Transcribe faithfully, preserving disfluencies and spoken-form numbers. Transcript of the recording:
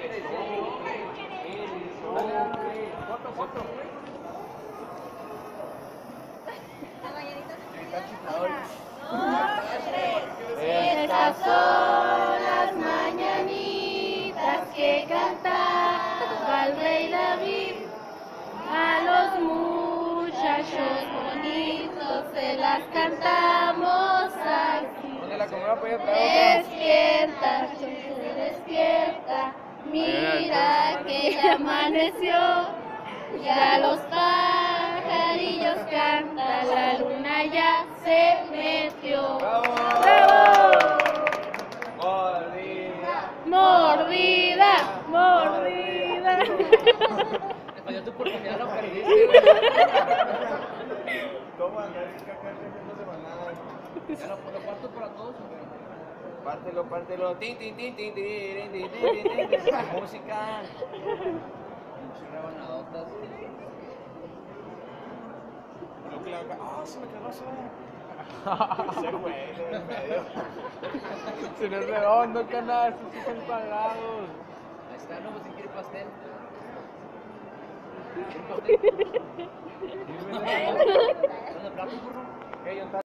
Foto, foto. Estas son las mañanitas que cantaba el rey David. A los muchachos bonitos se las cantamos aquí. ¿Dónde la compró para allá atrás? Despierta, se despierta, mira que ya amaneció, ya los pajarillos cantan, la luna ya se metió. ¡Bravo! ¡Bravo! Mordida. Mordida, mordida. Te falló tu oportunidad, lo perdiste. Toma, caca, no se va nada. Ya lo, lo parto para todos. Pártelo, pártelo. Tin, tin, tin, tin, tin, tin, tin, tin, tin, tin. Música. Muchas rebanadotas. Lo que le haga. Ah, se me quedó eso. Se fue en medio. Se nos redondo, canal. Estos sí son pagados. Ahí está, no, pues si quiere pastel. ¿Quiere pastel? ¿Dónde plato, burro? Ok,